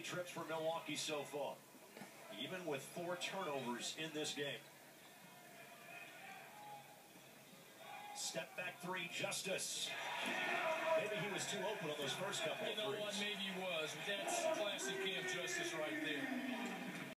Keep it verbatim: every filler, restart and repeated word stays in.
trips for Milwaukee so far, even with four turnovers in this game. Step back three, Justice. Maybe he was too open on those first couple you of know threes. what, maybe he was, but that's classic Cam Justice right there.